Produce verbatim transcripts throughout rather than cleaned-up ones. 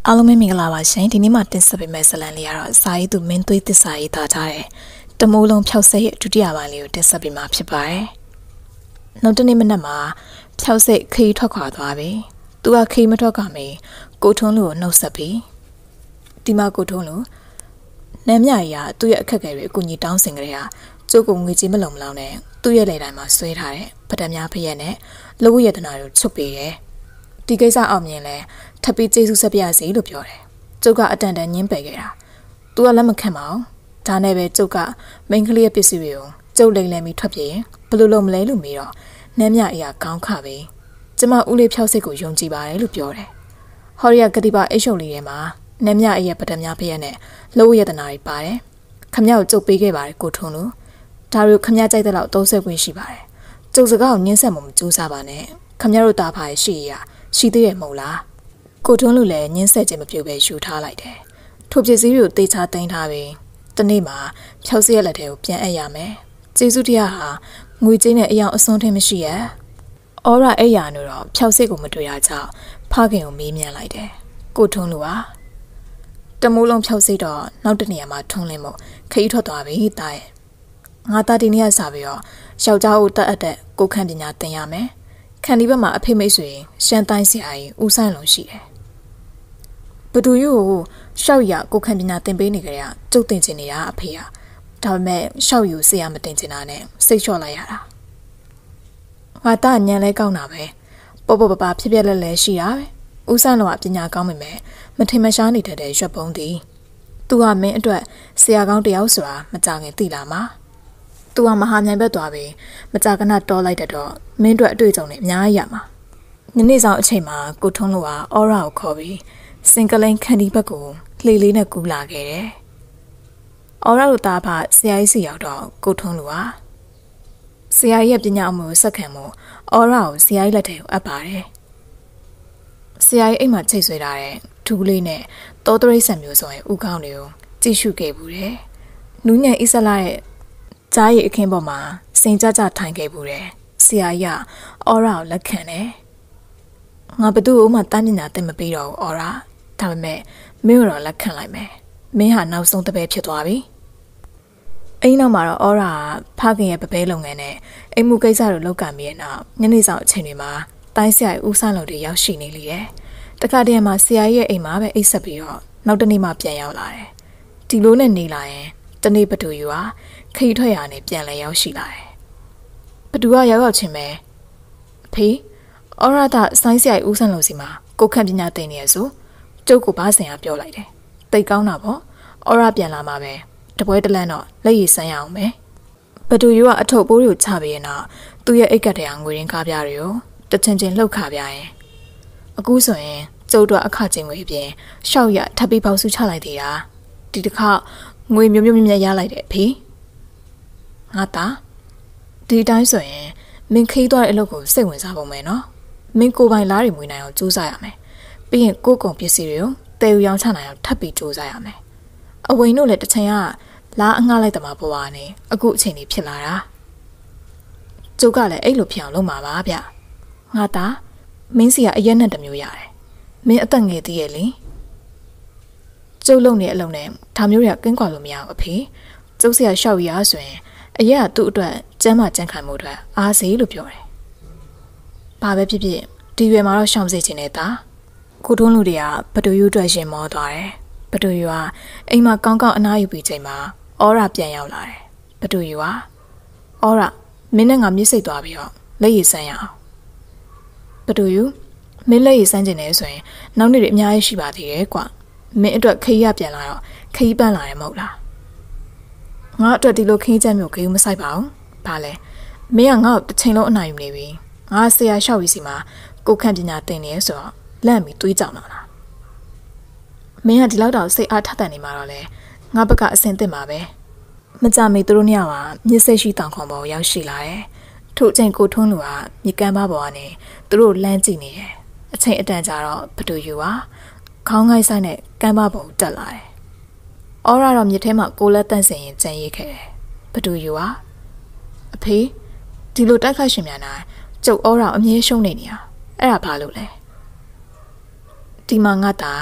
အားလုံးပဲမင်္ဂလာပါရှင်ဒီနေ့မှတင်ဆက်ပေးမယ့်ဇာတ်လမ်းလေးကတော့စာရေးသူမင်းသွေးသစ္စာရေးသားထားတဲ့တမိုးလုံးဖြောက်ဆက်ရဲ့ဒုတိယပိုင်းလေးကိုတင်ဆက်ပေးမှာဖြစ်ပါတယ်။နောက်တနေ့မနက်မှာဖြောက်ဆက်ခရီးထွက်ခွာသွားပြီ။သူကခရီးမထွက်ကမေကိုထွန်းလူကိုနှုတ်ဆက်ပြီးဒီမှာကိုထွန်းလူနမ်းမြရီကသူ့ရဲ့အခက်အခဲတွေအကူအညီတောင်းဆင်ကြတဲ့ဟာကျုပ်ကငွေကြေးမလုံမလောက်နဲ့သူ့ရဲ့လေတိုင်းမှာဆွဲထားတဲ့ပဒံများဖရက်နဲ့လဝရတနာကိုချုပ်ပေးတယ်။ဒီကိစ္စအောင်မြင်လဲထပ်ပြီးကျေးဇူးဆက်ပြရစီလို့ပြောတယ်။ကျုပ်ကအတန်တန်ညင်းပယ်ခဲ့တာ။ तू ကလက်မခံပါဘူး။ဒါနဲ့ပဲကျုပ်ကမိန်းကလေးရဲ့ပစ္စည်းတွေကိုကျုပ်လိမ်လည်ပြီးထွက်ပြေးဘယ်လိုလုပ်မလဲလို့မေးတော့နမ်းမြအရာခေါင်းခပဲ။ကျမဦးလေးဖြောက်စိတ်ကိုယုံကြည်ပါတယ်လို့ပြောတယ်။ဟော်ရီယာကတိပါအိတ်ရှုံလေးထဲမှာနမ်းမြအရဲ့ပဒံများဖရက်နဲ့လောရတနာတွေပါတယ်။ခမရကိုကျုပ်ပေးခဲ့ပါတယ်ကိုထွန်းလို့ဒါတွေကိုခမရကြိုက်တဲ့လောက်သုံးဆွဲခွင့်ရှိပါတယ်။ကျုပ်စကားကိုညှင်းဆက်မှမကြိုးစားပါနဲ့။ခမရတို့တားဖာရှိရရှိသေးရဲ့မဟုတ်လား။ကိုထွန်းလူလည်းညှင်းဆက်ခြင်းမပြုတ်ပဲယူထားလိုက်တယ်။ထိုပစ္စည်းတွေကိုတေချာတင်ထားပြီးတနေ့မှာဖြောက်စရက်လက်ထဲကိုပြန်အပ်ရမယ်။ကျေးဇူးတရားဟာငွေကြေးနဲ့အယောင်အစွန်းထင်းမရှိရဲ့။အော်ရာအဲ့ရနို့တော့ဖြောက်စစ်ကိုမတွေ့ရကြောင်းဖခင်ကိုမေးမြန်းလိုက်တယ်။ကိုထွန်းလူဟာတမိုးလုံးဖြောက်စစ်တော့နောက်တနေရာမှာထွန်းလင်းမို့ခရီးထွက်သွားပြီတာရဲ့။ငါတာဒီနေ့ကစားပြီးတော့ယောက်ျားကိုတတ်အပ်တဲ့ကိုခန့်ပညာသင်ရမယ်။ခန်ဒီဘက်မှာအဖေမိတ်ဆွေရှမ်းတိုင်းဆရာကြီးဦးဆန်းလုံးရှိတယ်ဘဒူယူကိုရှောက်ရကိုခန့်ပညာသင်ပေးနေကြတဲ့ကျုပ်တင်ချင်နေတာအဖေဟာဒါပေမဲ့ရှောက်ယူဆရာမတင်ချင်တာနဲ့စိတ်လျှော့လိုက်ရတာငါသားညံလဲကောင်းတာပဲပေါ်ပေါ်ပပဖြစ်ဖြစ်လဲလဲရှိတာပဲဦးဆန်းလုံးကပညာကောင်းပေမဲ့မထင်မရှားနေတတ်တဲ့ရွက်ပုံးသည်သူဟာမင်းအတွက်ဆရာကောင်းတယောက်ဆိုတာမကြခင်သိလာမှာသူကမဟာမြိုင်ဘက်သွားပြီးမကြကနတော်လိုက်တဲ့တော့မင်းတို့အတွေ့အကြုံတွေအများကြီးရမှာညနေဆောင်အချိန်မှာကိုထုံးလို့ကအော်ရာကိုခေါ်ပြီးစင်ကလိန်ခန်ဒီဘက်ကိုလှေလေးနဲ့ကူးလာခဲ့တယ်။အော်ရာတို့သားဖဆရာကြီးစီရောက်တော့ကိုထုံးလို့ကဆရာကြီးရဲ့ပညာအမှုကိုစက္ခံမှုအော်ရာကိုဆရာကြီးလက်ထဲကိုအပ်ပါတယ်။ဆရာကြီးအိမ်မှာချိတ်ဆွဲထားတဲ့ဒူးလေးနဲ့တောတရိတ်ဆံမျိုးစုံရဲ့ဥကောင်းတွေကိုကြည့်ရှုခဲ့ဘူးတယ်။နူးညံ့အစ်စလာရဲ့ကြားရည်အခင်းပေါ်မှာစိန်ကြကြထိုင်ခဲ့ဘူးတယ်။ဆရာကြီးကအော်ရာကိုလက်ခံတယ်။ငါဘသူ့ကိုမှတန်းပညာသင်မပေးတော့ဘူးအော်ရာဒါပေမဲ့မင်းတို့လက်ခံလိုက်မယ်မင်းဟာနောက်ဆုံးတပည့်ဖြစ်သွားပြီအိမ်နောက်မှာတော့အော်ရာဖခင်ရဲ့ပပဲလုပ်ငန်းနဲ့အိမ်မှုကိစ္စတွေလုပ်ကံပြီးတဲ့နောက်ညနေဆောင်အချိန်တွေမှာတိုင်းဆရာကြီးဦးဆန်းလုံးတွေရောက်ရှိနေလေတယ်တခါတည်းမှာဆရာကြီးရဲ့အိမ်မှာပဲအိတ်ဆက်ပြီးတော့နောက်တနေ့မှပြန်ရောက်လာတယ်ဒီလိုနဲ့နေလာရင်တနေ့ဘသူယူဟာခရီးထွက်ရနေပြန်လဲရောက်ရှိလာတယ်ဘသူကရောက်ရောက်ချင်းပဲဖေးအော်ရာတာဆိုင်းဆရာကြီးဦးဆန်းလုံးစီမှာကိုခန့်ပညာသင်နေရဆိုကျုပ်ကိုဘာစင်ရပြောလိုက်တယ်တိတ်ကောင်းတာပေါ့အော်ရာပြန်လာမှာပဲတပွဲတလန့်တော့လက်ရည်ဆန်းရအောင်ပဲဘဒူယူကအထုပ်ပိုးတွေကိုချပြီးရင်တော့သူ့ရဲ့အိတ်ကတ်တရားငွေရင်းကားပြားတွေကိုတချင်ချင်းလှုပ်ခါပြရင်အခုဆိုရင်ကျုပ်တို့အခချင်းငွေပြင်ရှောက်ရထပ်ပြီးပေါက်စုချလိုက်သေးတာဒီတစ်ခါငွေမျိုးမျိုးမြတ်ရလိုက်တယ်ဖေးငါသားဒီတိုင်းဆိုရင်မင်းခီးသွားတဲ့အလုပ်ကိုစိတ်ဝင်စားပုံမယ်နော်မင်းကိုပိုင်လားတွေမွေးနိုင်အောင်ကြိုးစားရမယ်ပြီးရင်ကိုကုန်ပစ္စည်းတွေကိုတည်ယူရောင်းချနိုင်အောင်ထပ်ပြီးစူးစမ်းရမယ်။အဝိန်တို့လည်းတစ်ချိန်ကလားအငှားလိုက်တမှာပေါ်ပါနေအခုအချိန်ကြီးဖြစ်လာတာ။ကျုပ်ကလည်းအဲ့လိုဖြစ်အောင်လုပ်မှာပါဗျ။ငါသားမင်းစီကအရက်နဲ့တမျိုးရတယ်။မင်းအသက်ငယ်သေးရဲ့လေ။ကျုပ်လုံနေအလုံးနဲ့ဒါမျိုးတွေကကင်းကွာလို့မရဘူးအဖေ။ကျုပ်စီကရှောက်ရဆိုရင်အရက်ကသူ့အတွက်ကျမ်းမာကြံ့ခိုင်မှုအတွက်အားစေးလို့ပြောတယ်။ဘာပဲဖြစ်ဖြစ်ဒီရွယ်မှာတော့ရှောင်စေချင်နေတာ။ကိုတွန်းလူတွေကဘဒူယူအတွက်ရှင်မောသွားတယ်။ဘဒူယူကအိမ်မှာကောင်းကောင်းအနားယူပြီးချိန်မှာအော်ရာပြန်ရောက်လာတယ်။ဘဒူယူကအော်ရာမင်းနဲ့ငါမြစ်စိတ်သွားပြီးတော့လက်ရည်ဆန်းရအောင်။ဘဒူယူမင်းလက်ရည်ဆန်းကျင်နေဆိုရင်နောက်နေ့တွေအများကြီးရှိပါသေးတယ်ကွာ။မင်းအတွက်ခရီးရပြန်လာတော့ခရီးပန်းလာတယ်မဟုတ်လား။ငါအတွက်ဒီလိုခင်းချက်မျိုးခရီးမဆိုင်ပါဘူး။ဘာလဲ။မင်းကငါ့ကိုတစ်ချိန်လုံးအနာယူနေပြီ။ငါဆရာလျှောက်ရည်စီမှာကိုခန့်ပညာသင်နေရဆိုတော့လန့်ပြီးတွေးကြောင်လာလားမင်းကဒီလောက်တော့စိတ်အားထက်သန်နေမှာတော့လေငါဘက်ကအစင်သစ်မှာပဲမကြမီသူတို့ညမှာမြစ်စိတ်ရှိတောင်ခွန်ပေါ်ရောက်ရှိလာတယ်ထို့အချိန်ကိုထွန်းလူကမြေကမ်းပါပေါ်ကနေသူတို့လမ်းကြည့်နေတယ်အချိန်အတန်ကြာတော့ဘဒူယူကခေါင်းငိုက်ဆိုင်နဲ့ကမ်းပါပေါ်တက်လာတယ်အော်ရာတော့မြစ်ထဲမှာကိုလက်တန့်စင်ရင်ကြံရိတ်ခဲ့တယ်ဘဒူယူကအဖေဒီလိုတိုက်ခိုက်ရှင်များနာကျုပ်အော်ရာအမြဲရှုံးနေနေတာအဲ့ဒါဘာလို့လဲဒီမှာငါသားမ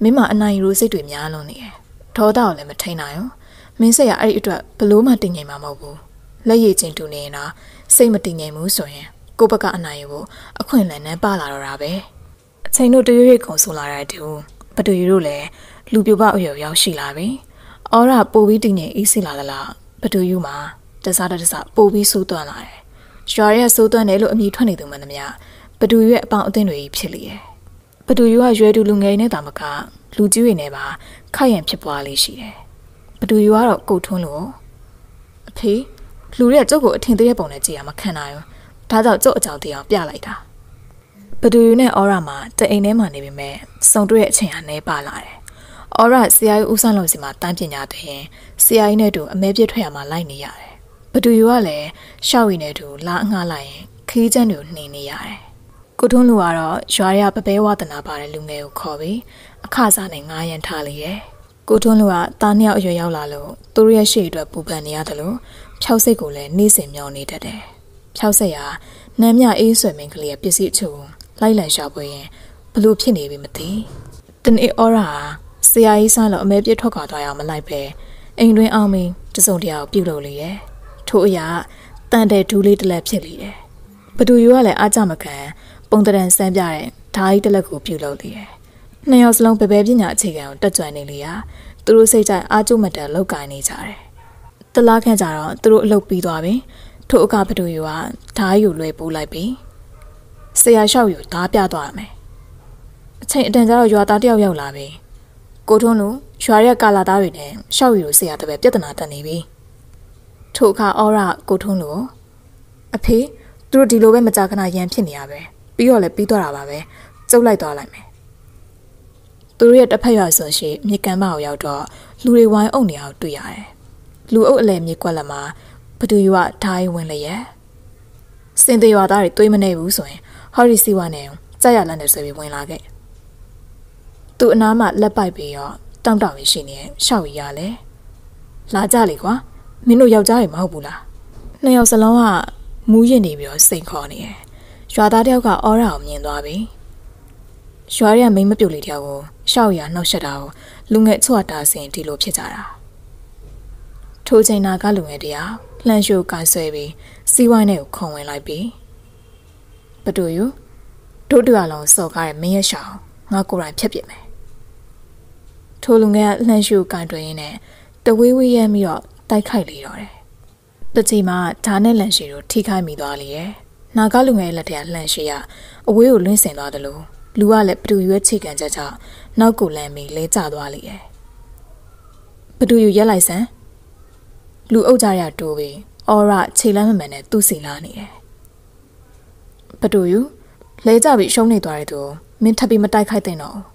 မင်းမအနိုင်ရိုးစိတ်တွေများလွန်းနေတယ်ဒေါသကိုလည်းမထိန်နိုင်ဘူးမင်းစိတ်ကအဲ့ဒီအတွက်ဘလို့မှတင်ငိမ်မှာမဟုတ်ဘူးလက်ရည်ချင်းတူနေရင်တော့စိတ်မတင်ငိမ်ဘူးဆိုရင်ကိုဘကအနိုင်ကိုအခွင့်အလမ်းနဲ့ပါလာတော့တာပဲအချိန်တို့တရွေ့ရွေ့ကုန်ဆိုလာတဲ့တူဘတူရီတို့လည်းလူပြပအရွယ်ရောက်ရှိလာပြီအော်ရပိုပြီးတင်ငိမ်အေးစိလာလားဘတူယူမှာတစားတစားပိုပြီးစိုးသွမ်းလာတယ်ရွာရဲ့စိုးသွမ်းတယ်လို့အမည်ထွက်နေသူမှန်သမျှဘတူယူရဲ့အပေါင်းအသင်းတွေဖြစ်လေတယ်ဘတူယူကရွယ်တူလူငယ်နေတာမကလူကြီးတွေနဲ့ပါခိုက်ရန်ဖြစ်ပွားလေးရှိတယ်ဘတူယူကတော့ကုတ်ထွန်းလို့အဖေလူတွေကကျုပ်ကိုအထင်သေးတဲ့ပုံနဲ့ကြည့်ရမှာခံနိုင်ဘူးဒါကြောင့်ကျုပ်အကြောင်းတရားပြလိုက်တာဘတူယူနဲ့အော်ရမှာတအိမ်ထဲမှာနေပေမဲ့စုံတွေ့ရဲ့အချိန်ဟာနေပါလာတယ်အော်ရဆရာကြီးဦးဆန်းလုံးစီမှာတန်းပညာတဲ့ရင်ဆရာကြီးနဲ့တူအမဲပြည့်ထွက်ရမှာလိုက်နေရတယ်ဘတူယူကလည်းရှောက်ရည်နဲ့တူလာအငှားလိုက်ရင်ခီးချမ်းတွေနှင်နေရတယ်ကိုထွန်းလူကတော့ရွာရပပဲဝသနာပါတဲ့လူငယ်ကိုခေါ်ပြီးအခစားနဲ့ငားရန်ထားလိုက်တယ်ကိုထွန်းလူကတားနှစ်ယောက်အရွယ်ရောက်လာလို့သူတို့ရဲ့ရှေ့အတွက်ပူပန်နေရတယ်လို့ဖြောက်စိတ်ကိုလည်းနှိစင်မြောင်းနေတတ်တယ်ဖြောက်စိတ်ဟာနမ်းမြအေးဆွေမင်းကလေးရဲ့ပစ္စည်းအချို့လိုက်လံရှာဖွေရင်ဘလို့ဖြစ်နေပြီမသိတနေ့အော်ရာဆရာကြီးဆန်းလို့အမဲပြစ်ထွက်ခွာသွားရအောင်မလိုက်ပဲအိမ်တွင်အောင်မင်းတစုံတရာကိုပြုတ်လို့လေရဲ့ထို့အရာတန်တဲ့ဒူးလေးတစ်လက်ဖြစ်လေတယ်ဘတူယူကလည်းအားကြမခံပုံတရံစမ်းပြတဲ့ဓာကြီးတစ်လက်ကိုပြုတ်လို့လေတယ်နှစ်ယောက်စလုံးပဲပဲပညာအခြေခံကိုတက်ကြွနေလေရာသူတို့စိတ်ကြိုက်အားကျမတန်လောက်ကင်နေကြတယ်တလားခန့်ကြတော့သူတို့အလုပ်ပြီးသွားပြီထို့အခါဘတူယူကဓာကြီးကိုလွှဲပိုးလိုက်ပြီးဆရာလျှောက်ယူဓာပြသွားရမယ်အချိန်အတန်ကြတော့ရွာသားတယောက်ရောက်လာပြီကိုထွန်းလူရွာရက်ကာလာသားတွေနဲ့ရှောက်ယူဆရာတပည့်ပြဿနာတက်နေပြီထို့အခါအော်ရကိုထွန်းလူအဖေသူတို့ဒီလိုပဲမကြာခဏရန်ဖြစ်နေရပဲပြီးတော့လည်းပြီးသွားတာပါပဲကျုပ်လိုက်သွားလိုက်မယ်သူတို့ရဲ့တစ်ဖက်ရွာဆိုရှိမြေကမ်းမကိုရောက်တော့လူတွေဝိုင်းအုပ်နေအောင်တွေ့ရတယ်လူအုပ်အလဲမြေကွက်လက်မှာဘသူယူကဓာရီဝင်လျက်စင်သေးရွာသားတွေတွေးမနေဘူးဆိုရင်ဟော်ရီစီဝါနဲ့ကြက်ရလန့်နေဆွေပြီးဝင်လာခဲ့သူအနားမှာလက်ပိုက်ပြီးတော့တောင့်တောင့်ရှိနေရှောက်ရရလဲလာကြလေကွာမင်းတို့ယောက်ျားတွေမဟုတ်ဘူးလားနှစ်ယောက်စလုံးကမူးရင်နေပြီးတော့စိတ်ခေါ်နေတယ်ရွာသားတယောက်ကအော်ရာကိုမြင်သွားပြီရွာရမိမပြုတ်လေးတယောက်ကိုရှောက်ရနှောက်ရှက်တာကိုလူငယ်ချွတ်တာစင်ဒီလိုဖြစ်ကြတာထိုးချိန်နာကလူငယ်တယောက်လှန်ရှိုးကန်ဆွဲပြီးစီးဝိုင်းနဲ့ကိုခုံဝင်လိုက်ပြီးဘတူယူတို့တူအလုံးစော်ကားတဲ့မင်းရဲ့ရှောင်းငါကိုယ်တိုင်ဖြတ်ပြစ်မယ်ထိုလူငယ်ကလှန်ရှိုးကန်တွင်နဲ့တဝေးဝေးရမ်းပြီးတော့တိုက်ခိုက်လေတော့တယ်တချီမှာဓာနဲ့လန်ရှိတို့ထိခိုက်မိသွားလေရဲ့နာကလူငယ်လက်ထက်လှန်ရှိရအဝေးကိုလွင့်ဆင်သွားတယ်လို့လူကလည်းဘတူရွက်ချိကန်ချက်ကြောင့်နောက်ကိုလမ်းပြီးလဲကျသွားလေရဲ့ဘတူယူရက်လိုက်စမ်းလူအုပ်ကြရတိုးပြီးအော်ရခြေလမ်းမမှန်နဲ့သူ့စီလာနေတယ်ဘတူယူလဲကြပြီးရှုံးနေသွားတဲ့သူမင်းထပ်ပြီးမတိုက်ခိုက်တဲ့တော့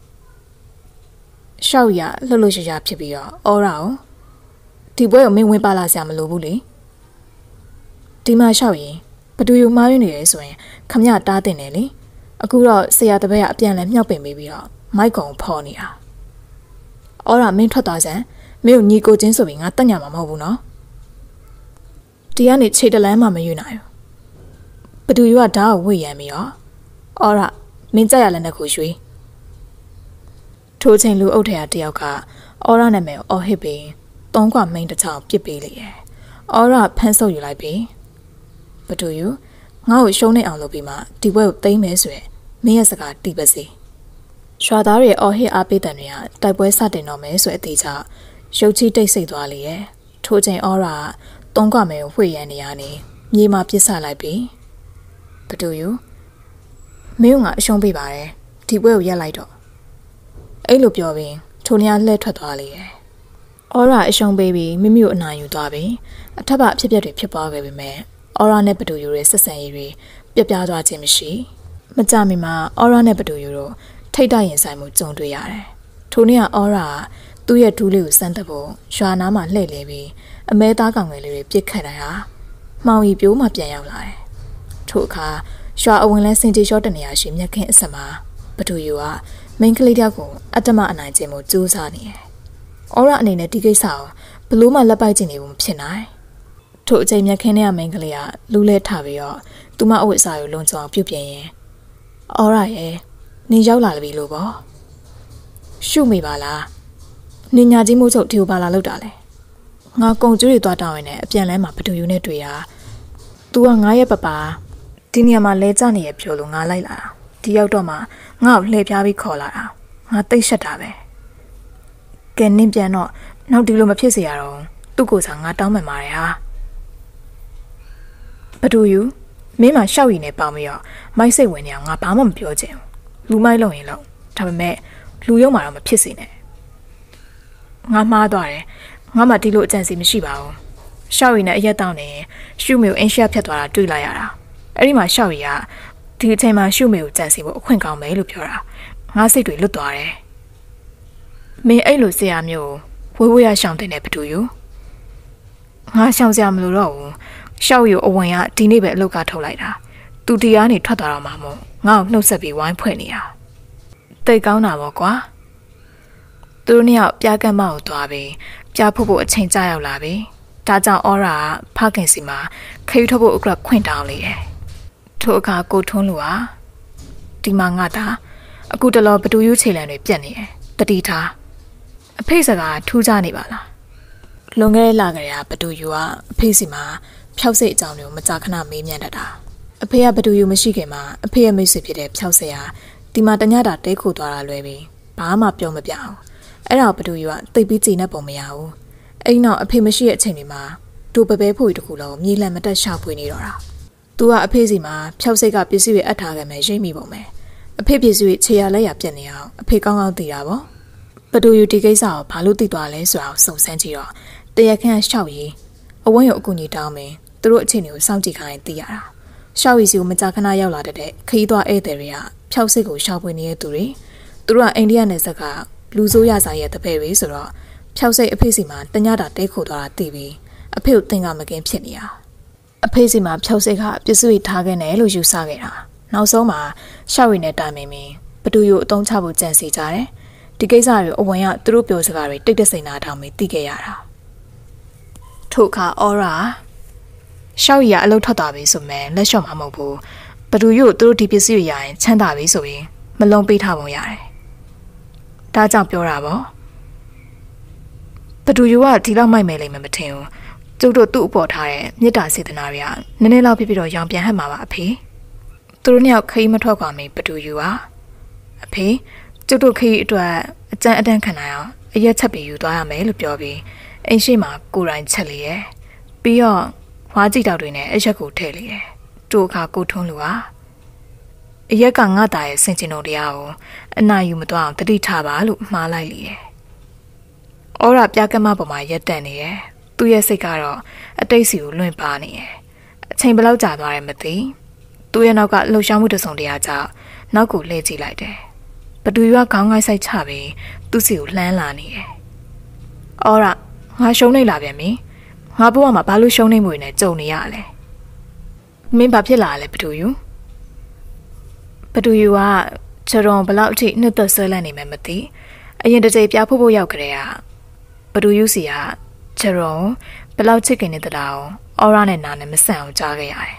ရှောက်ရလှုပ်လှုပ်ရှားရှားဖြစ်ပြီးတော့အော်ရအောင်ဒီပွဲကိုမင်းဝင်ပါလာစရာမလိုဘူးလေဒီမှာရှောက်ရင်ဘတူယူမှားရနေရဲဆိုရင်ခမရတားတင်တယ်လေအခုတော့ဆရာတပည့်ကအပြန်လဲမြောက်ပင်ပြီးတော့မိုက်ကောင်ဖော်နေတာအော်ရမင်းထွက်သွားစမ်းမင်းကိုညီကိုချင်းဆိုပြီးငါတက်ညမှာမဟုတ်ဘူးနော်ဒီကနေခြေတလန်းမှမယူနိုင်ဘူးဘတူယူကဓာတ်ကိုဝေ့ရမ်းပြီးတော့အော်ရမင်းကြက်ရလက်နဲ့ကိုရွှေထိုးချိန်လူအုပ်ထဲကတယောက်ကအော်ရနာမည်ကိုအော်ဟစ်ပြီးသုံးခွမိန်တစ်ချောင်းပြစ်ပေးလိုက်ရဲ့အော်ရဖမ်းဆုပ်ယူလိုက်ပြီးဘတူယူငါ့ကိုရှုံးနေအောင်လုပ်ပြီးမှဒီဘွဲကိုသိမ်းမယ်ဆိုရင်မင်းရဲ့စကားတီးပါစေရွာသားတွေအော်ဟစ်အားပေးတဲ့တွေကတိုက်ပွဲစတင်တော့မယ်ဆိုတဲ့အသေးချောက်ရုပ်ချီတိတ်ဆိတ်သွားလေရဲ့ထိုးချိန်အော်ရသုံးခွမဲကိုဝှေ့ရမ်းနေရနေမြေမှာပြစ်ဆလိုက်ပြီးဘတူယူမင်းကအရှုံးပေးပါတယ်ဒီပွဲကိုရက်လိုက်တော့အဲ့လိုပြောပြီးထိုနေရာလှည့်ထွက်သွားလေရဲ့အော်ရာအရှုံးပေးပြီးမိမိကိုအနိုင်ယူသွားပြီးအထက်ကအဖြစ်အပျက်တွေဖြစ်ပွားခဲ့ပေမဲ့အော်ရာနဲ့ဘတူယူရဲ့ဆက်ဆံရေးတွေပြပြသွားခြင်းမရှိမကြမီမှာအော်ရာနဲ့ဘတူယူတို့ထိတ်တိုက်ရင်ဆိုင်မှုကြုံတွေ့ရတယ်ထိုနေ့ကအော်ရာသူ့ရဲ့ဒူးလေးကိုစမ်းသက်ဖို့ရွာနားမှာလှည့်လေပြီးအမဲသားကောင်ငယ်လေးတွေပြစ်ခတ်နေတာမှောင်ရီပြိုးမှပြန်ရောက်လာတယ်ထို့အခါရွာအဝင်လဲစင်ကြေရှော့တနေရာရှိမြက်ခင်းအစမှာဘတူယူကမိန်းကလေးတယောက်ကိုအတ္တမအနိုင်ခြင်းကိုကြိုးစားနေတယ်။အော်ရအနေနဲ့ဒီကိစ္စကိုဘလို့မှလက်ပိုက်ကျင်နေဘူးမဖြစ်နိုင်။ထို့အချိန်မြက်ခင်းတဲ့မိန်းကလေးကလူးလဲထပြီးတော့သူမအဝတ်အစားကိုလုံခြုံအောင်ပြုတ်ပြင်ရင်အော်ရရဲ့နင်ရောက်လာပြီလို့ပေါ့ရှုမိပါလားနင်ညာကြီးမိုးချုပ်ဒီကိုပါလာလို့တာလေငါကုံကျွေးတွေသွားတောင်းရင်လည်းအပြန်လမ်းမှာဘတူယူနဲ့တွေ့ရ तू ကငါရဲ့ပပဒီနေရာမှာလဲကျနေရပြောလို့ငါလိုက်လာတာဒီရောက်တော့မှငါ့ကိုလှည့်ပြားပြီးခေါ်လာတာငါတိတ်ရှက်တာပဲကဲနင်းပြန်တော့နောက်ဒီလိုမဖြစ်စေရတော့သူ့ကိုယ်စားငါတောင်းပန်ပါတယ်ဟာဘတူယူမင်းမရှောက်ရည်နဲ့ပေါင်းပြီးတော့မိုက်စိတ်ဝင်နေအောင်ငါဘာမှမပြောချင်ဘူးလူမိုက်လုံရင်လုံဒါပေမဲ့လူယုံမှာတော့မဖြစ်စေနဲ့ငါမှားသွားတယ်ငါမှဒီလိုအကြံစီမရှိပါဘူးရှောက်ရည်နဲ့အရက်တောင်းနေရှုမေကိုအင်းရှာဖြတ်သွားတာတွေ့လိုက်ရတာအဲ့ဒီမှာရှောက်ရည်ကဒီအချိန်မှာရှုမေကိုကြံစီဖို့အခွင့်ကောင်းမယ်လို့ပြောတာငါစိတ်တွေလွတ်သွားတယ်မင်းအဲ့လိုဆရာမျိုးဝေးဝေးရရှောင်တင်တဲ့ဘတူယူငါရှောင်စရာမလိုတော့ဘူးရှောက်ရည်အဝင်ကဒီနေ့ပဲအလုတ်ကထုတ်လိုက်တာသူတရားနေထွက်သွားတော့မှမို့ငါ့ကိုနှုတ်ဆက်ပြီးဝိုင်းဖွဲ့နေတာတိတ်ကောင်းတာပေါ့ကွာသူတို့နှစ်ယောက်ပြားကမ်းမကိုသွားပြီးပြားဖို့ဖို့အချိန်ကြာရောက်လာပြီဒါကြောင့်အော်ရာကဖခင်စီမှာခရီးထွက်ဖို့အကခွင့်တောင်းလေတယ်ထို့အခါကိုထွန်းလူဟာဒီမှာငါသာအခုတလောဘတူယူခြေလံတွေပြက်နေတယ်တတိထားအဖေစကားထူးခြားနေပါလားလွန်ခဲ့တဲ့လကလေးကဘတူယူကအဖေစီမှာဖြောက်စိတ်အကြောင်းတွေကိုမကြာခဏမေးမြန်းတတ်တာအဖေကဘတူယူမရှိခင်မှာအဖေရဲ့မိတ်ဆွေဖြစ်တဲ့ဖြောက်စိတ်ဟာဒီမှာတညတာတဲခိုသွားတာလွယ်ပြီးဘာမှပြောမပြအောင်အဲ့ဒါဘတူယူကတိတ်ပြီးကြည်နေပုံမရဘူးအဲ့နောက်အဖေမရှိတဲ့အချိန်တွေမှာဒူပပဲဖို့တခုလုံးမြေလံမတက်ရှာဖွေနေတော့တာသူကအဖေစီမှာဖြောက်စိတ်ကပစ္စည်းတွေအပ်ထားခဲ့မယ်ရိပ်မိပုံပဲအဖေပစ္စည်းတွေခြေရလက်ရပြက်နေအောင်အဖေကောင်းကောင်းသိတာပေါ့ဘတူယူဒီကိစ္စကိုဘာလို့သိသွားလဲဆိုတာကိုစုံစမ်းကြည့်တော့တရခန့်ရှောက်ရည်အဝန်းရုံအကူကြီးတောင်းမယ်သူတို့အခြေအနေကိုစောင့်ကြည့်ခိုင်းသိရတာရှောက်ရည်စီကိုမကြာခဏရောက်လာတဲ့ခရီးသွားဧည့်သည်တွေကဖြောက်စိတ်ကိုရှောက်ပွေနေတဲ့သူတွေသူတို့ကအိန္ဒိယနယ်စပ်ကလူဆိုးရဆိုင်ရဲ့တပည့်တွေဆိုတော့ဖြောက်စိတ်အဖေစီမှာတညတာတဲခိုသွားတာသိပြီးအဖေကိုတင်ကမကင်းဖြစ်နေတာအဖေစီမှာဖြောက်စိတ်ကပစ္စည်းထားခဲ့တယ်လို့ယူဆခဲ့တာနောက်ဆုံးမှာရှောက်ရည်နဲ့တိုင်မင်းမင်းဘတူယူအတုံးချဖို့ကြံစီကြတယ်ဒီကိစ္စတွေအဝင်ကသူတို့ပြောစကားတွေတိတ်တဆိန်နာထောင်ပြီးသိခဲ့ရတာထို့အခါအော်ရာရှောက်ရည်ကအလုပ်ထွက်သွားပြီဆိုမှလက်လျှော့မှာမဟုတ်ဘူးဘတူယူသူတို့ဒီပစ္စည်းတွေရရင်ချမ်းသာပြီဆိုရင်မလုံးပေးထားပုံရတယ်ဒါကြောင့်ပြောတာပေါ့ဘတူယူကဒီလောက်မိုက်မယ်လိမ့်မယ်မထင်ဘူးကျုပ်တို့သူ့အပေါ်ထားတဲ့မေတ္တာစေတနာတွေကနည်းနည်းလောက်ပြပြတော့ရောင်ပြန်ဟပ်မှာပါအဖေသူတို့နှစ်ယောက်ခရီးမထွက်ခွာမီဘတူယူကအဖေကျုပ်တို့ခရီးအတွက်အကျန်းအတန်းခံနိုင်အောင်အရက်ချက်ပြီးယူသွားရမယ်လို့ပြောပြီးအိမ်ရှိမှာကိုယ်တိုင်ချက်လေရဲ့ပြီးတော့ဝါးကြည့်တောက်တွေနဲ့အရက်ကိုထည့်လေရဲ့တို့အခါကိုထွန်းလူဟာအရက်ကငါသားရဲ့စင်ကျင်တော်တရားကိုအနာယူမသွားအောင်တတိထားပါလို့မှားလိုက်လေရဲ့အော်ရာပြကမပေါ်မှာရက်တန့်နေရဲ့သူ့ရဲ့စိတ်ကတော့အတိတ်စီကိုလွင့်ပါနေရဲ့အချိန်ဘယ်လောက်ကြာသွားတယ်မသိသူ့ရဲ့နောက်ကလှုပ်ရှားမှုတစုံတရာကြောင့်နောက်ကိုလှည့်ကြည့်လိုက်တယ်ဘတူရွာခေါင်းငိုက်ဆိုင်ချပြီးသူ့စီကိုလှမ်းလာနေတယ်အော်ရာငါရှုံးနေလာပြန်ပြီငါဘဝမှာဘာလို့ရှုံးနေမှုနဲ့ကြုံနေရလဲမင်းဘာဖြစ်လာလဲဘတူယူဘတူယူကချရွန်ဘလောက်အထိနှစ်သက်ဆွဲလန့်နေမှမသိအရင်တစ်ချိန်ပြဖို့ဖို့ရောက်ကြတဲ့ကဘတူယူစီကချရွန်ဘလောက်ချစ်ခင်နေတဲ့တာကိုအော်ရာနဲ့နာနဲ့မဆန့်အောင်ကြားခဲ့ရတယ်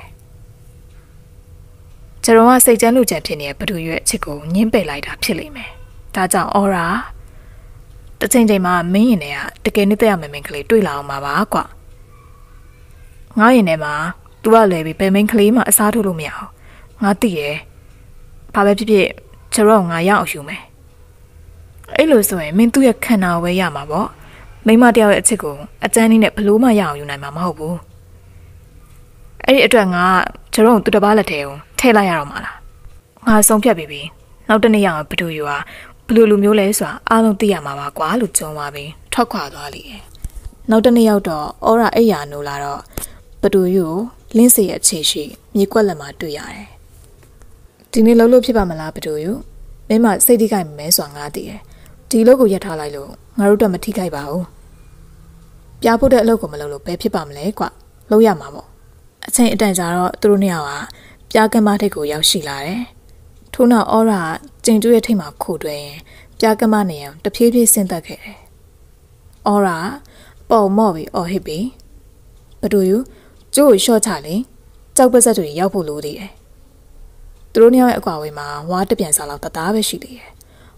ချရွန်ကစိတ်ကြမ်းလူကြမ်းဖြစ်နေတဲ့ဘတူယူရဲ့အချစ်ကိုညှင်းပယ်လိုက်တာဖြစ်လိမ့်မယ်ဒါကြောင့်အော်ရာတစ်ချိန်ချိန်မှာမင်းရင်တွေကတကယ်နှစ်သက်ရမယ်မင်းကလေးတွေ့လာအောင်ပါပါကွာငါရင်ထဲမှာ तू ကလည်းပဲမင်းကလေးမှအစားထိုးလို့မရအောင်ငါသိရဲ့ဘာပဲဖြစ်ဖြစ်ချရွန်ငါရအောင်ယူမယ်အဲ့လိုဆိုရင်မင်းသူ့ရဲ့ခန္ဓာကိုပဲရမှာပေါ့မိမတယောက်ရဲ့အချစ်ကိုအကျန်းနည်းနဲ့ဘလို့မှရအောင်ယူနိုင်မှာမဟုတ်ဘူးအဲ့ဒီအတွက်ငါချရွန်သူ့တပားလက်ထဲကိုထည့်လိုက်ရတော့မှာလားငါဆုံးဖြတ်ပြီးပြီနောက်တနေ့ရအောင်ဘတူယူဟာဘလူလူမျိုးလဲဆိုတာအားလုံးသိရမှာပါကွာလို့ကြုံသွားပြီးထွက်ခွာသွားလိမ့်တယ်နောက်တနေ့ရောက်တော့အော်ရာအိယာနိုးလာတော့ဘတူယူကိုလင်းစီရဲ့အခြေရှိမြေကွက်လက်မှာတွေ့ရတယ်ဒီနေ့လှုပ်လို့ဖြစ်ပါမလားဘတူယူမင်းမစိတ်ထိခိုက်မယ်ဆိုတာငါသိတယ်ဒီအလုပ်ကိုရပ်ထားလိုက်လို့ငါတို့တော့မထိခိုက်ပါဘူးပြဖို့တဲ့အလုပ်ကိုမလုပ်လို့ဘယ်ဖြစ်ပါမလဲကွလုပ်ရမှာပေါ့အချိန်အတန်ကြာတော့သူတို့နှစ်ယောက်ကပြားကမ်းမထိပ်ကိုရောက်ရှိလာတယ်ထို့နောက်အော်ရာကျင်ကျွေးရဲ့ထိပ်မှာခိုတွဲရင်ပြားကမ်းမနေအောင်တဖြည်းဖြည်းဆင်းသက်ခဲ့တယ်အော်ရာပေါ်မော့ပြီးအော်ဟစ်ပြီးဘတူယူကျိုးကိုရှော့ချလေကြောက်ပစက်တွေရောက်ဖို့လိုသေးတယ်သူတို့နှစ်ယောက်ရဲ့အကွာဝေးမှာဝါးတပြန်စာလောက်တသားပဲရှိသေးတယ်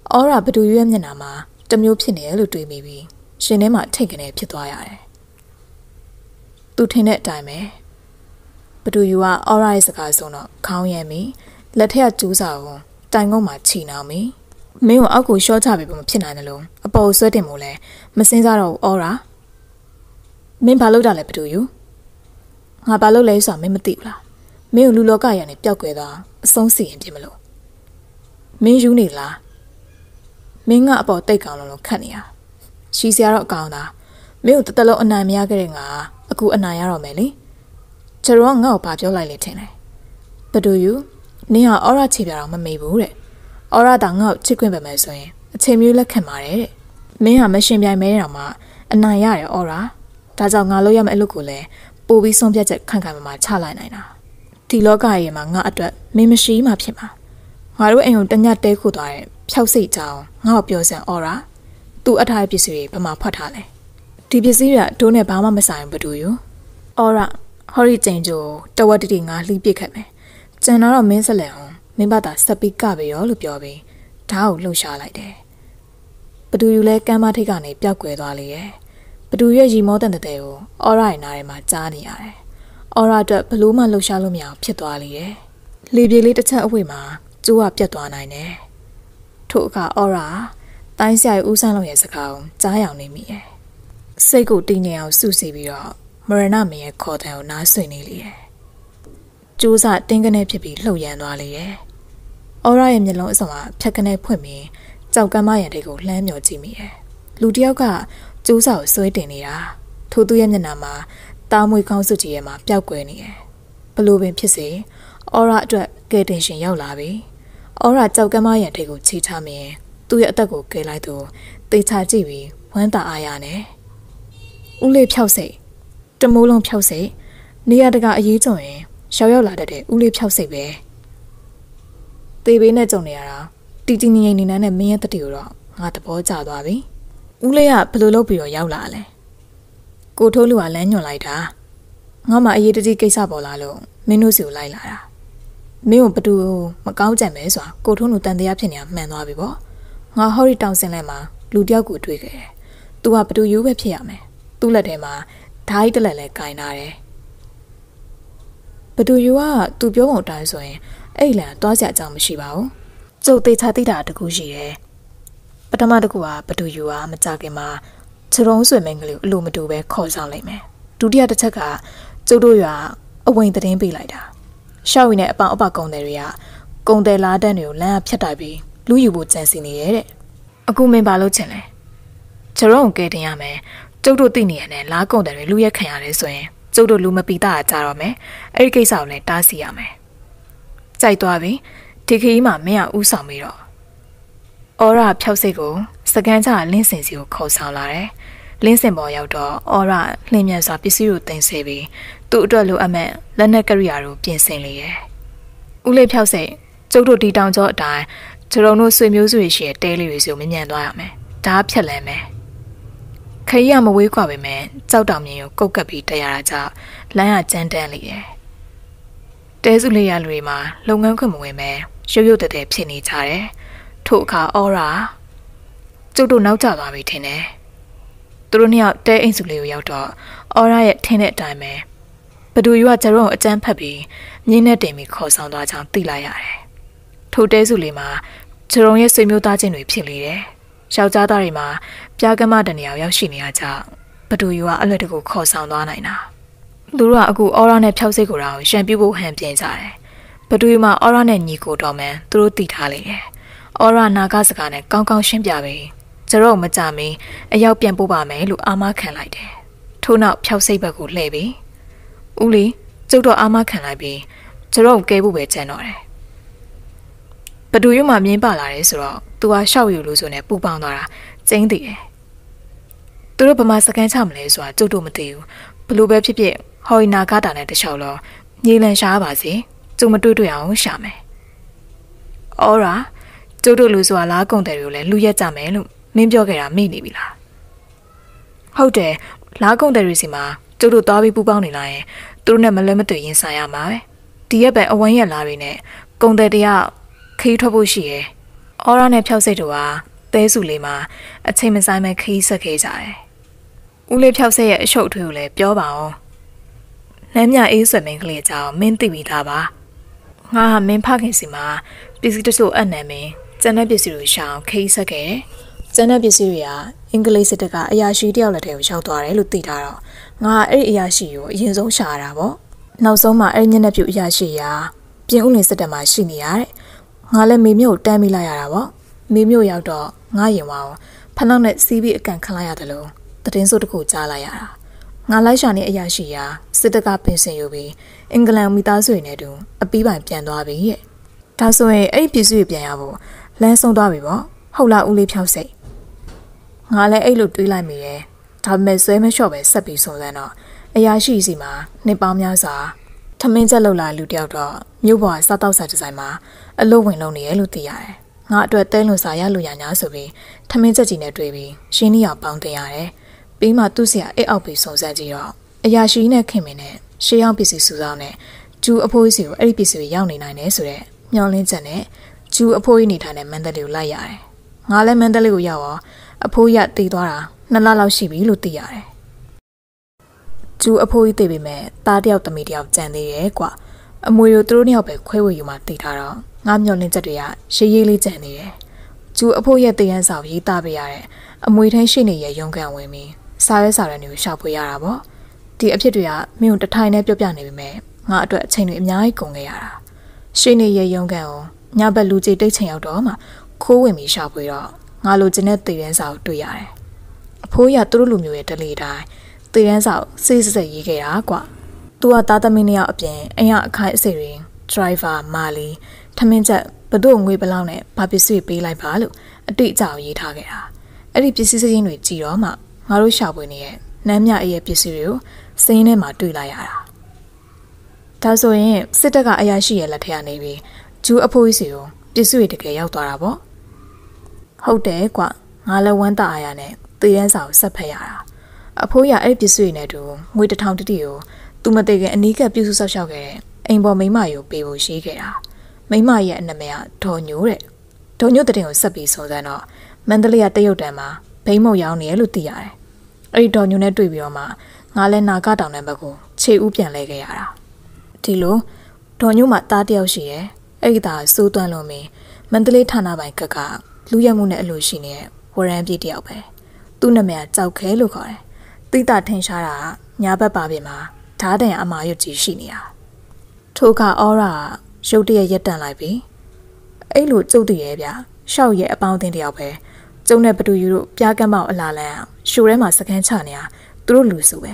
အော်ရာဘဒူယူရဲ့မျက်နှာမှာတမျိုးဖြစ်နေတယ်လို့တွေးမိပြီးရှင်ထဲမှာထိတ်ကနေဖြစ်သွားရတယ်သူထင်တဲ့အတိုင်းပဲဘဒူယူကအော်ရာရဲ့စကားဆုံးတော့ခေါင်းရမ်းပြီးလက်ထက်ကကျူးစာကိုတိုင်ကုန်းမှာခြိနှောင်ပြီးမင်းကိုအောက်ကိုရှော့ချပြီးမဖြစ်နိုင်တယ်လို့အပေါ်ဆွဲတင်မို့လဲမစင်းစားတော့ဘူးအော်ရာမင်းဘာလုပ်တာလဲဘဒူယူငါဘာလုပ်လဲဆိုတာမင်းမသိဘူးလားမင်းကိုလူလောကရန်နဲ့ပျောက်ကွယ်သွားအဆုံးစီရင်ပြမလို့မင်းယူနေလားမင်းကအပေါ်တိတ်ကောင်းလုံးလုံးခတ်နေရရှီစရာတော့အကောင်သားမင်းကိုတတလုံးအနိုင်မရခဲ့တဲ့ငါအခုအနိုင်ရတော့မယ်လေကျတော့ငါ့ကိုဘာပြောလိုက်လဲထင်လဲဘဒူယူနင်းဟာအော်ရာချေပြတော့မမေ့ဘူးတဲ့အော်ရာတောင်ငါ့ကိုချစ်ခွင့်ပဲမယ်ဆိုရင်အချိန်မျိုးလက်ခံပါတယ်တဲ့မင်းဟာမရှင်ပြိုင်မဲတောင်မှအနိုင်ရတယ်အော်ရာဒါကြောင့်ငါလုပ်ရမယ့်အလုပ်ကိုလည်းပို့ပြီးဆုံးဖြတ်ချက်ခံခံမှမှချလိုက်နိုင်တာဒီလောကကြီးမှာငါအတွက်မင်းမရှိမှဖြစ်မှာငါတို့အိမ်ကိုတညတဲခုသွားတဲ့ဖြောက်စိတ်ကြောင်ငါ့ကိုပြောစမ်းအော်ရာသူ့အထားပစ္စည်းတွေဘယ်မှာဖွက်ထားလဲဒီပစ္စည်းတွေကဒိုးနဲ့ဘာမှမဆိုင်ဘူးဘဒူယူအော်ရာဟော်ရီကျင်းကျိုတဝက်တီတီငါလှီးပစ်ခဲ့မယ်ကျန်တော့မင်းဆက်လက်အောင်မင်းဘာသာစပီကပဲရောလို့ပြောပြီးဓာတ်ကိုလှုပ်ရှားလိုက်တယ်ဘဒူယူလဲကမ်းမထိပ်ကနေပျောက်ကွယ်သွားလေရဲ့ဘဒူရဲ့ရီမောတန်တဲ့တဲ့ကိုအော်ရာရဲ့နားထဲမှာကြားနေရတယ်အော်ရာအတွက်ဘလို့မှလှုပ်ရှားလို့မရအောင်ဖြစ်သွားလေရဲ့လေပြေလေးတစ်ချက်အဝေးမှာကျိုးကပြတ်သွားနိုင်တယ်ထို့အခါအော်ရာတိုင်းဆရာဦးဆန်းလုံးရဲ့စကားကိုကြားရောင်နေမိရဲ့စိတ်ကိုတင်းနေအောင်စုစည်းပြီးတော့မရဏမင်းရဲ့ခေါ်တဲ့ကိုနားဆွေနေလေရဲ့ကျိုးစားတင်းကနေဖြစ်ပြီးလှုပ်ရမ်းသွားလေရဲ့အော်ရာရဲ့မျက်လုံးအစုံကဖြတ်ကနေဖွင့်ပြီးကြောက်ကမ်းမရံတွေကိုလှမ်းမြော်ကြည့်မိရဲ့လူတစ်ယောက်ကကျိုးစားကိုဆွဲတင်နေတာထို့သူရဲ့မျက်နှာမှာတားမွေကောင်းစုကြည့်ရဲမှာပျောက်ကွယ်နေရဲ့ဘလို့ပင်ဖြစ်စေအော်ရာအတွက်ကဲတင်ရှင်ရောက်လာပြီအော်ရာကြောက်ကမ်းမရံတွေကိုချီထားမြင်သူ့ရဲ့အသက်ကိုကယ်လိုက်သူတေချာကြည့်ပြီးဝမ်းသာအားရနဲ့ဦးလေးဖြောက်စိတ်တမိုးလုံးဖြောက်စိတ်နေရာတကာအရေးကြုံရင်ရှောက်ရောက်လာတတ်တဲ့ဦးလေးဖြောက်စိတ်ပဲတေးပေးနဲ့ကြုံနေရတာတီတီငိမ့်နေနေတဲ့မင်းရဲ့တတိကိုတော့ငါသဘောကျသွားပြီဦးလေးကဘယ်လိုလုပ်ပြီးတော့ရောက်လာလဲကိုထိုးလူကလမ်းညွှန်လိုက်တာငါမှအရေးတကြီးကိစ္စပေါ်လာလို့မင်းတို့စီကိုလိုက်လာတာမင်းကိုဘသူမကောင်းကြံပဲဆိုတာကိုထုံးလူတန်တရားဖြစ်နေတာမှန်သွားပြီပေါ့ငါဟော်ရီတောင်စင်လဲမှာလူတယောက်ကိုတွေ့ခဲ့တယ်။ तू ကဘသူယူပဲဖြစ်ရမယ်။သူ့လက်ထဲမှာဓာတ်တလက်လဲကင်ထားတယ်။ဘသူယူက तू ပြောပုံတိုင်းဆိုရင်အဲ့လန်တွားစရာအကြောင်းမရှိပါဘူး။ကျုပ်သေးချာသိတာတကူရှိတယ်။ပထမတကူကဘသူယူကမကြခင်မှာခြေရုံးဆွေမင်းကလေးအလိုမတူပဲခေါ်ဆောင်လိုက်မယ်။ဒုတိယတစ်ချက်ကကျုပ်တို့ကအဝိန်သတင်းပေးလိုက်တာ။ရှောက်ရီနဲ့အပေါင်အပကုံတယ်တွေကကုံတယ်လာတဲ့တွေကိုလမ်းဖြတ်တိုက်ပြီးလူယူဖို့ကြံစီနေရဲ့တဲ့အခုမင်းဘာလုပ်ချင်လဲကျုပ်တို့ကဲတင်ရမယ်ကျုပ်တို့သိနေရတယ်လားကုံတယ်တွေလူရက်ခံရတယ်ဆိုရင်ကျုပ်တို့လူမပီတာကြတော့မယ်အဲ့ဒီကိစ္စကိုလည်းတားဆီးရမယ်ကြိုက်သွားပြီဒီခရီးမှာမင်းကဥဆောင်ပြီးတော့အော်ရာဖြောက်စိတ်ကိုစကန်ချလင်းစင်စီကိုခေါ်ဆောင်လာတယ်လင်းစင်ပေါ်ရောက်တော့အော်ရာလှင်းမြန်စွာပစ္စည်းကိုတင်ဆေးပြီးသူ့အတွက်လိုအပ်မဲ့လက်နက်ကရိယာတို့ပြင်ဆင်လေရဲ့ဦးလေးဖြောက်စိတ်ကျုပ်တို့ဒီတောင်ကျော်အတိုင်းကျုံတို့ဆွေမျိုးစုတွေရှိတဲ့တဲလေးတွေစီကိုမြင်မြန်သွားရမယ်ဒါဖြတ်လန်းမယ်ခရီးရမဝေးกว่าပဲမယ်ကြောက်တောင်မြင်ကိုကုတ်ကပ်ပြီးတက်ရတာကြောင့်လမ်းကကြမ်းတမ်းလေရဲ့တဲစုလေးရလူတွေမှာလုပ်ငန်းခွင်မဝင်ပဲရုပ်ရုပ်တည်းဖြစ်နေကြတယ်ထို့အခါအော်ရာကျုပ်တို့နောက်ကျသွားပြီထင်တယ်သူတို့နှစ်ယောက်တဲအိမ်စုလေးကိုရောက်တော့အော်ရာရဲ့ထင်းတဲ့အတိုင်းပဲဘဒူယူကကျုံကိုအကျန်းဖက်ပြီးမြင်းနဲ့တင်ပြီးခေါ်ဆောင်သွားကြောင်းသိလိုက်ရတယ်ထိုတဲစုလေးမှာကျုံရဲ့ဆွေမျိုးသားချင်းတွေဖြစ်လေတယ်ယောက်ျားသားတွေမှာပြားကမတနေရာရောက်ရှိနေရကြောင်းဘဒူယူကအလွတ်တကူခေါ်ဆောင်သွားနိုင်တာသူတို့ကအခုအော်ရာနဲ့ဖြောက်စိတ်ကိုတော့ရန်ပြဖို့ဟန်ပြင်ကြတယ်ဘဒူယူမှာအော်ရာနဲ့ညီကိုတော်မှန်သူတို့တည်ထားလေတယ်အော်ရာနာကစကားနဲ့ကောင်းကောင်းရှင်းပြပြီးကျတော့မကြမီအရောက်ပြန်ပို့ပါမယ်လို့အာမခံလိုက်တယ်ထို့နောက်ဖြောက်စိတ်ဘက်ကိုလှည့်ပြီးဦးလေးကျုပ်တော့အာမခံလိုက်ပြီးကျတော့ကဲဖို့ပဲကြံတော့တယ်ဘဒူယူမှမြင်းပါလာတယ်ဆိုတော့သူကရှောက်ယူလို့ဆိုနေပူပေါင်းသွားတာကျင်းတည်တယ်သူတို့ဗမာစကန်ချမလဲဆိုတာကျုပ်တို့မသိဘူးဘလို့ပဲဖြစ်ဖြစ်ဟော်ရီနာဂတာနဲ့တခြားလောညီလန်ရှားပါစေကျုံမတွေ့တွေ့အောင်ရှာမယ်အော်ရာကျုပ်တို့လူဆိုတာလားကုန်တယ်တွေကိုလည်းလူရက်ကြမယ်လို့မင်းပြောခဲ့တာမိနေပြီလားဟုတ်တယ်လားကုန်တယ်တွေစီမှာကျုပ်တို့သွားပြီးပူပေါင်းနေလာရင်သူတို့နဲ့မလွဲမသွေရင်ဆိုင်ရမှာပဲဒီရက်ပဲအဝန်းရက်လာပြီနဲ့ကုန်တယ်တရခီးထွက်ဖို့ရှိရဲ့အော်ရာနဲ့ဖြောက်စိတ်တို့ဟာတဲစုလေးမှာအချိန်မဆိုင်မဲ့ခီးဆက်ခဲ့ကြတယ်။ဦးလေးဖြောက်စိတ်ရဲ့အရှုပ်အထွေးကိုလည်းပြောပါအောင်။လမ်းမြအေးဆွေမင်းကလေးအကြောင်းမင်းသိပြီးသားပါ။ငါဟာမင်းဖခင်စီမှာပစ္စည်းတချို့အပ်နေမင်းကျန်တဲ့ပစ္စည်းတွေရှောင်ခီးဆက်ခဲ့တယ်။ကျန်တဲ့ပစ္စည်းတွေကအင်္ဂလိပ်စစ်တပ်ကအရာရှိတယောက်လက်ထဲကိုရောက်သွားတယ်လို့သိထားတော့ငါအဲ့ဒီအရာရှိကိုအရင်ဆုံးရှာရတာပေါ့။နောက်ဆုံးမှအဲ့ဒီညနေပြုတ်အရာရှိရာပြင်ဦးလင်စစ်တပ်မှာရှိနေရတဲ့ငါလည်းမေမျိုးကိုတန်းမိလိုက်ရတာပေါ့မေမျိုးရောက်တော့ငါရင်ဝအောင်ဖနှောက်နဲ့စီးပြီးအကန်ခလိုက်ရတယ်လို့တည်င်းစိုးတစ်ခုကြားလိုက်ရတာငါလိုက်ရှာနေအရာရှိရာစစ်တပ်ကပင်စင်ယူပြီးအင်္ဂလန်မိသားစုတွေနဲ့တူအပီးပိုင်ပြန်သွားပြီရဲ့ဒါဆိုရင်အဲ့ဒီပစ္စည်းတွေပြန်ရဖို့လမ်းဆုံးသွားပြီပေါ့ဟုတ်လားဦးလေးဖြောက်စိတ်ငါလည်းအဲ့လိုတွေးလိုက်မိတယ်ဒါပေမဲ့ဆွဲမလျှော့ပဲဆက်ပြီးစုံစမ်းတော့အရာရှိစီမှာနှစ်ပေါင်းများစွာထမင်းချက်လောက်လာလူတယောက်တော့မြို့ပေါ်စားတောက်ဆိုင်ဒီဇိုင်းမှာအလုပ်ဝင်လုပ်နေရလို့သိရတယ်ငါအတွက်တဲလွန်စာရလူရညာဆိုပြီးထမင်းချက်ကြီးနဲ့တွေ့ပြီးရှင်းနီအောင်ပေါင်းတင်ရတယ်ပြီးမှသူ့ဆရာအိတ်အောက်ပြီးစုံစမ်းကြည့်တော့အရာရှိနဲ့ခင်မင်းနဲ့ရှေးရောက်ပစ္စည်းစုဆောင်နဲ့ကျူအဖိုးစီကိုအဲ့ဒီပစ္စည်းတွေရောက်နေနိုင်တယ်ဆိုတော့မျောလင်းချက်နဲ့ကျူအဖိုးကြီးနေထိုင်တဲ့မန္တလေးကိုလိုက်ရတယ်ငါလည်းမန္တလေးကိုရောက်တော့အဖိုးရတည်သွားတာနှစ်လလောက်ရှိပြီလို့သိရတယ်ကျူအဖိုးကြီးတည်ပေမဲ့သားတယောက်သမီးတယောက်ကြံသေးရဲ့ကွာအမွေတို့သူတို့နှစ်ယောက်ပဲခွဲဝေယူမှတည်ထားတော့ငါမျောလင်းချက်တွေကရေးရေးလေးကြံနေတယ်ကျူအဖိုးရဲ့တည်ရန်ဆောင်ရေးသားပေးရတဲ့အမွေထင်းရှိနေရဲ့ရုံကန်ဝင်ပြီးစားရဲစားရဲတွေကိုရှောက်ပွေရတာပေါ့ဒီအဖြစ်တွေကမင်းတို့တထိုင်နဲ့ပြောပြနေပေမဲ့ငါအတွက်အချိန်တွေအများကြီးကုန်ခဲ့ရတာရှိနေရဲ့ရုံကန်ကိုညဘက်လူကြီးတိတ်ချိန်ရောက်တော့မှခိုးဝင်ပြီးရှောက်ပွေတော့ငါလိုချင်တဲ့တည်ရန်ဆောင်တွေ့ရတယ်အဖိုးရသူတို့လူမျိုးရဲ့တလေတိုင်းတည်ရန်ဆောင်စိစက်ရေးခဲ့တာကွာသူကသားသမီးနှစ်ယောက်အပြင်အရင်အခိုင်အစိတွေ driver မာလီထမင်းချက်ဘတို့ငွေဘလောက်နဲ့ဘာပစ္စည်းပေးလိုက်ပါလို့အတိအကျရေးထားခဲ့တာအဲ့ဒီပစ္စည်းစင်းတွေကြည့်တော့မှငါတို့ရှာဖွေနေတဲ့နမ်းမြအေးရဲ့ပစ္စည်းတွေကိုစင်းထဲမှာတွေ့လိုက်ရတာဒါဆိုရင်စစ်တပ်ကအရာရှိရဲ့လက်ထက်ကနေပြီးဂျူးအဖိုးကြီးစီကိုပစ္စည်းတွေတကယ်ရောက်သွားတာပေါ့ဟုတ်တယ်ကွငါလည်းဝမ်းသာအားရနဲ့တည်ရန်စာကိုဆက်ဖက်ရတာအဖိုးရအဲ့ဒီပစ္စည်းတွေနဲ့တူငွေတစ်ထောင်တတိကိုသူမသိခင်အနီးကပ်ပြုစုဆောက်ရှောက်ခဲ့တဲ့အိမ်ပေါ်မိမကိုပေးဖို့ရှိခဲ့တာမိမရဲ့အနမရဒေါ်ညိုတဲ့ဒေါ်ညိုတဲ့တင်ကိုဆက်ပြီးစုံစမ်းတော့မန္တလေးကတရုတ်တန်မှာဘိန်းမုတ်ရောင်းနေရလို့သိရတယ်အဲ့ဒီဒေါ်ညိုနဲ့တွေ့ပြီးတော့မှငါလည်းနာကတောင်တဲ့ဘက်ကိုခြေဦးပြန်လဲခဲ့ရတာဒီလိုဒေါ်ညိုမှာတားတယောက်ရှိတယ်အဲ့ဒီသားစိုးသွမ်းလုံးမင်းမန္တလေးဌာနပိုင်ကကလူရမှုနဲ့အလိုရှိနေတဲ့ဝရန်ပြည်တယောက်ပဲသူ့နာမည်ကကြောက်ခဲလို့ခေါ်တယ်တိတာထင်ရှားတာညာဘက်ပါပြင်မှာဓာတ်တန်အမာရွတ်ကြီးရှိနေတာထိုအခါအော်ရာရုတ်တရက်ရက်တန့်လိုက်ပြီအဲ့လိုကျုပ်တည်းရဲ့ဗျရှောက်ရဲ့အပေါင်းအသင်းတယောက်ပဲကျုံနဲ့ဘတူယူတို့ပြားကမ်းမောက်အလာလန်းရှိုးထဲမှာစကန်ချနေတာသူတို့လူစုပဲ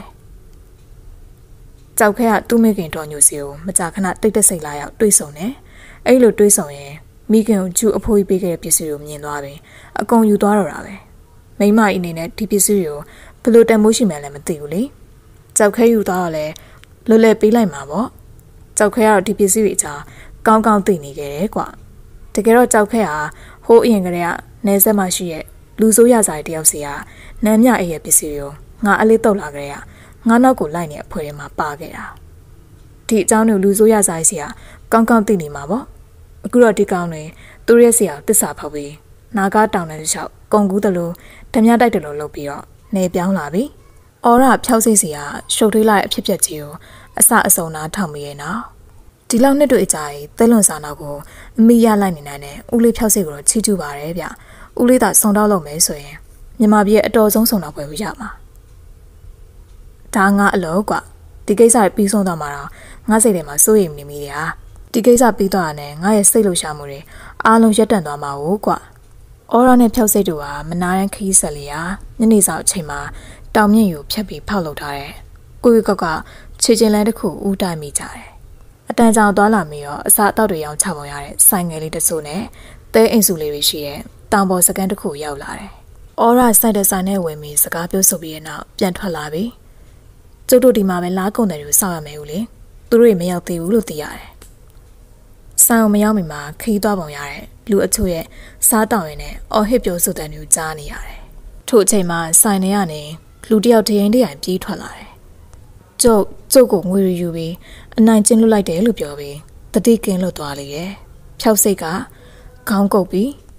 ကြောက်ခဲကသူ့မိခင်တော်ညိုစီကိုမကြာခဏတိတ်တက်စိတ်လာရောက်တွေးဆုံတယ်အဲ့လိုတွေးဆုံရင်မိခင်ကိုကျူအဖိုးကြီးပေးခဲ့တဲ့ပစ္စည်းကိုမြင်သွားပြီအကုန်ယူသွားတော့တာပဲမိမအင်းအနေနဲ့ဒီပစ္စည်းကိုဘယ်လိုတန်မိုးရှိမှန်းလည်းမသိဘူးလေကြောက်ခဲယူသွားတော့လဲလွယ်လွယ်ပေးလိုက်မှာပေါ့ကြောက်ခဲကတော့ဒီပစ္စည်းတွေအကြောင်းကောင်းကောင်းသိနေခဲ့တယ်ကွာတကယ်တော့ကြောက်ခဲဟာဟိုးအရင်ကတည်းကနေဆက်မှရှိရဲ့လူဆိုးရစားတဲ့တယောက်စီကနမ်းမြအေးရဲ့ပစ္စည်းကိုငါအလေးတော့လာကြရငါနောက်ကိုလိုက်နေအဖွဲထဲမှာပါခဲ့တာဒီအကြောင်းကိုလူဆိုးရစားစီကကောင်းကောင်းသိနေမှာပေါ့အခုတော့ဒီကောင်းတွေသူရဲ့စီအောင်တစ္ဆာဖောက်ပြီးနာကားတောင်တဲ့လျှောက်ကုံကူးတယ်လို့ဓမြတိုက်တယ်လို့လုပ်ပြီးတော့နေပြောင်းလာပြီအော်ရဖြောက်စိတ်စီကရှုပ်ထွေးလာတဲ့အဖြစ်ပြက်ကြီးကိုအစအစုံနာထောက်မိရဲ့နော်ဒီလောက်နှစ်တွေ့အကြိုင်သဲလွန်စာနောက်ကိုအမိရလိုက်နေနိုင်တဲ့ဦးလေးဖြောက်စိတ်ကိုတော့ချီးကျူးပါတယ်ဗျဦးလေးသာစုံတော့လုပ်မယ်ဆိုရင်မြန်မာပြည်ရဲ့အတော်ဆုံးစုံတော့ပွဲကိုရမှာဒါငါအလောကွာဒီကိစ္စပြီးဆုံးတော့မှာတော့ငါစိတ်ထဲမှာစိုးရိမ်နေမိတယ်ဟာဒီကိစ္စပြီးတော့နဲ့ငါရဲ့စိတ်လှုပ်ရှားမှုတွေအားလုံးရပ်တန့်သွားမှာဟုတ်ကွာအော်ရာနဲ့ဖြောက်စိတ်တို့ဟာမနာရန်ခီးဆက်လျာညနေဆောင်အချိန်မှာတောင်မြင့်ကိုဖြတ်ပြီးဖောက်လုပ်ထားတယ်ကိုကြီးကောက်ကခြေချင်းလန်းတစ်ခုဦးတိုင်မိကြတယ်အတန်ကြောင်သွားလာပြီးတော့အစာအသောက်တွေရောင်းချပေါ်ရတဲ့ဆိုင်ငယ်လေးတစ်စုနဲ့တဲအိမ်စုလေးတွေရှိတဲ့တောင်ပေါ်စကန်တစ်ခုရောက်လာတယ်အော်ရာစိုက်တဲ့ဆိုင်နဲ့ဝင်ပြီးစကားပြောဆိုပြီးတဲ့နောက်ပြန်ထွက်လာပြီကျုပ်တို့ဒီမှာပဲလားကုန်တယ်ကိုစောက်ရမယ်ဦးလေသူတို့တွေမရောက်သေးဘူးလို့သိရတယ်ဆိုင်အောင်မရောက်မီမှာခီးသွားပုံရတဲ့လူအချို့ရဲ့စားတောင်ရင်းနဲ့အော်ဟစ်ပြောဆိုတဲ့မျိုးကြားနေရတယ်ထို့အချိန်မှာဆိုင်ထဲကနေလူတယောက်တရင်တရင်ပြေးထွက်လာတယ်ကျုပ်ကျုပ်ကိုငွေရယူပြီးအနိုင်ကျင်းလွတ်လိုက်တယ်လို့ပြောပြီးတတိကင်းလွတ်သွားလေရဲ့ဖြောက်စိတ်ကခေါင်းကုပ်ပြီး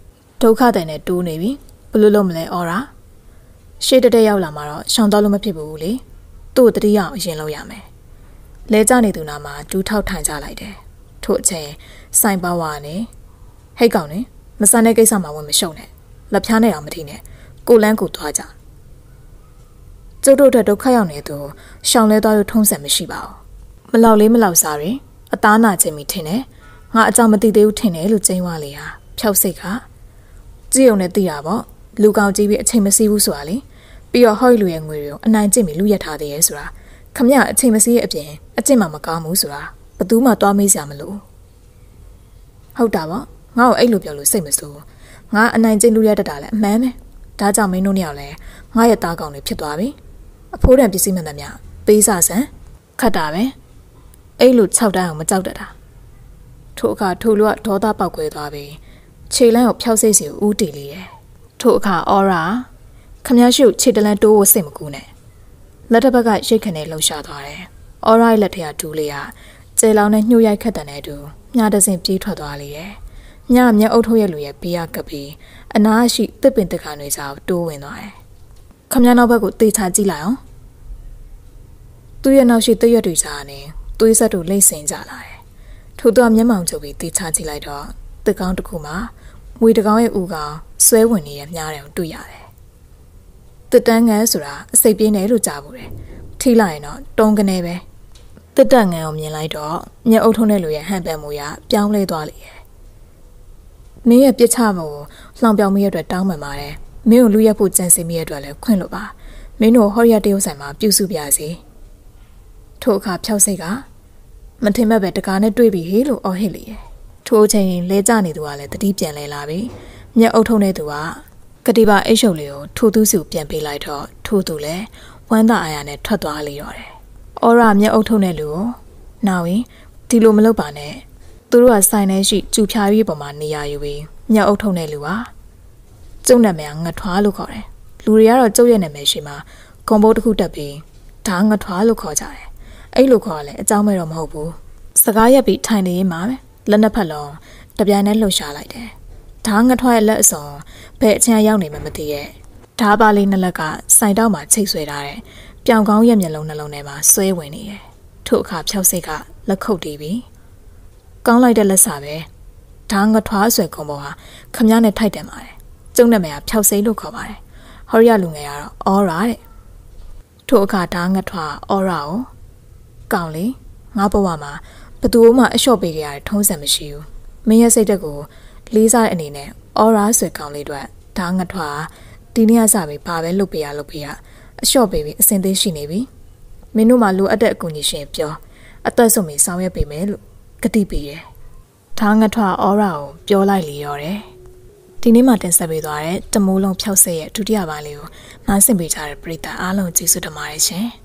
ဒုက္ခတဲ့နဲ့တိုးနေပြီဘလို့လုံးမလဲအော်ရာရှေ့တက်တက်ရောက်လာမှာတော့ရှောင်တော့လို့မဖြစ်ဘူးလေသူ့တတိယအောင်အရင်လုပ်ရမယ်လဲကျနေသူနာမှာဒူးထောက်ထိုင်ကြလိုက်တယ်ထို့အချိန်စိုင်ပါဝါနဲ့ဟိတ်ကောင်နဲ့မဆန်တဲ့ကိစ္စမှာဝင်မရှုံနဲ့လက်ဖြားနဲ့အောင်မထီနဲ့ကိုလန်းကိုသွားကြကျုပ်တို့အတွက်ဒုက္ခရောက်နေသူရှောင်လဲသွားလို့ထုံးစံမရှိပါဘူးမလောက်လေးမလောက်စားရင်အသားနာခြင်းမိထင်တယ်ငါအကြောင်းမသိသေးဘူးထင်တယ်လို့ကျင်းဝါလေဟာဖြောက်စိတ်ကကြည့်ုံနဲ့သိတာပေါ့လူကောင်ကြီးပြီးအချိန်မစီးဘူးဆိုတာလေပြီးတော့ဟော့လူရဲ့ငွေတွေကိုအနိုင်ကျင့်ပြီးလူရက်ထားသေးရဲ့ဆိုတာခမရအချိန်မစီးရဲ့အပြင်အကျင့်မှမကောင်းဘူးဆိုတာဘသူမှသွားမေးစရာမလိုဟုတ်တာပေါ့ငါ့ကိုအဲ့လိုပြောလို့စိတ်မဆိုးငါအနိုင်ကျင့်လူရက်တတ်တာလည်းအမှန်ပဲဒါကြောင့်မင်းတို့နှစ်ယောက်လည်းငါရဲ့သားကောင်တွေဖြစ်သွားပြီအဖိုးတန်ပစ္စည်းမှန်သမျှပေးစားစမ်းခတ်တာပဲအဲ့လို၆တန်းအောင်မကြောက်တတ်တာထို့အခါထိုလူကဒေါသပေါက်ကွဲသွားပြီးခြေလန်းကိုဖျောက်စိတ်စီကိုဦးတည်လေတယ်ထို့အခါအော်ရာခမည်းရှုခြေတလန်းတိုးကိုစိတ်မကူးနဲ့လက်တစ်ဘက်ကရိတ်ခနဲ့လှုပ်ရှားသွားတယ်အော်ရာရဲ့လက်ထက်ကဒူးလေးကကျဲလောင်နဲ့ညှို့ရိုက်ခတ်တဲ့တူမြားတစင်ပြေးထွက်သွားလေတယ်ညမျက်အုပ်ထုတ်ရဲ့လူရဲ့ဘေးကကပ်ပြီးအနားရှိတစ်ပင်တစ်ခါတွေကြောတိုးဝင်သွားတယ်ခမည်းနောက်ဘက်ကိုတေချာကြည့်လိုက်အောင်သူ့ရဲ့နောက်ရှိတရွက်တွေကြားနေသွေးဆက်တို့လိမ့်စင်ကြလာတယ်ထို့သူမျက်မှောင်ကျုပ်ပြီးတေချာကြည့်လိုက်တော့တစ်ကောင်းတစ်ခုမှာမွေတကောင်းရဲ့ဦးကောင်ဆွဲဝင်နေတဲ့မြားတယ်ကိုတွေ့ရတယ်တစ်တန်းငန်းဆိုတာအစိပ်ပြင်းတယ်လို့ကြားဘူးတယ်ထိလိုက်ရင်တော့တုံးကနေပဲတစ်တက်ငန်းကိုမြင်လိုက်တော့မျက်အုပ်ထုံးတဲ့လူရဲ့ဟန်ပန်မူရပြောင်းလဲသွားလေတယ်မင်းရဲ့ပြစ်ချမှုကိုလှောင်ပြောင်မိရတဲ့တောင်းပန်ပါတယ်မင်းကိုလူရက်ဖို့ကြံစည်မိရတဲ့လည်းခွင့်လို့ပါမင်းတို့ဟော်ရတရုတ်ဆိုင်မှာပြုစုပြစီထို့အခါဖြောက်စိတ်ကမထင်မဲ့ပဲတကားနဲ့တွေ့ပြီဟေးလို့အော်ဟစ်လေတယ်ထို့အချိန်လဲကျနေသူကလည်းတတိပြန်လဲလာပြီမျက်အုပ်ထုံးတဲ့သူကကတိပါအိတ်ရှုပ်လေးကိုထိုးသူစုပြန်ပေးလိုက်တော့ထိုးသူလည်းဝမ်းသာအားရနဲ့ထွက်သွားလေတော့တယ်အော်ရာမျက်အုပ်ထုံးတဲ့လူကိုနောက်ရင်ဒီလိုမလုပ်ပါနဲ့သူတို့ကဆိုင်ထဲရှိကျူဖြာပြီးပေါ်မှာနေရယူပြီးမျက်အုပ်ထုံးတဲ့လူကကျုပ်နာမည်ကငထွားလို့ခေါ်တယ်လူတွေကတော့ကျုပ်ရဲ့နာမည်ရှိမှာဂုံဘိုးတစ်ခုတက်ပြီးဒါငထွားလို့ခေါ်ကြတယ်အဲ့လိုခေါ်ရလဲအကြောင်းမဲတော့မဟုတ်ဘူးစကားရက်ပြီးထိုင်နေရင်မှာပဲလက်နှစ်ဖက်လုံးတပြိုင်တည်းလှုပ်ရှားလိုက်တယ်ဒါငထွားရဲ့လက်အစုံဘယ်အချမ်းရောက်နေမှမသိရဲ့ဓာပါလေးနှစ်လက်ကစိုင်တောက်မှာချိတ်ဆွဲထားတဲ့ပြောင်ကောင်းရဲ့မျက်လုံးနှလုံးထဲမှာဆွဲဝင်နေတယ်ထို့အခါဖြောက်စိတ်ကလက်ခုပ်တီးပြီးကောင်းလိုက်တဲ့လက်စာပဲဒါငထွားဆွဲကုံပေါ်ဟာခမည်းနဲ့ထိုက်တယ်ပါတယ်ကျုံနာမည်ကဖြောက်စိတ်လို့ခေါ်ပါတယ်ဟော်ရလူငယ်ကတော့အော်ရာတဲ့ထို့အခါဒါငထွားအော်ရာကိုကောင်းလေငါဘဝမှာဘသူမှအလျှော့ပေးကြရတဲ့ထုံးစံမရှိဘူးမင်းရဲ့စိတ်တက်ကိုလေးစားတဲ့အနေနဲ့အော်ရာဆွဲကောင်းလေးတွေဒါငထွားဒီနေ့ကစပြီးဘာပဲလုပ်ပေးရလုပ်ပေးရအလျှော့ပေးပြီးအစင်သေးရှိနေပြီမင်းတို့မှလိုအပ်တဲ့အကူအညီရှင်ပြောအသက်ဆုံးပြီးဆောင်ရွက်ပေးမယ်လို့ကတိပေးတယ်ဒါငထွားအော်ရာကိုပြောလိုက်လေရောတယ်ဒီနေ့မှတင်ဆက်ပေးသွားတဲ့တမိုးလုံးဖြောက်ဆက်ရဲ့ဒုတိယပိုင်းလေးကိုနားဆင်ပေးကြတဲ့ပရိသတ်အားလုံးကျေးဇူးတင်ပါတယ်ရှင်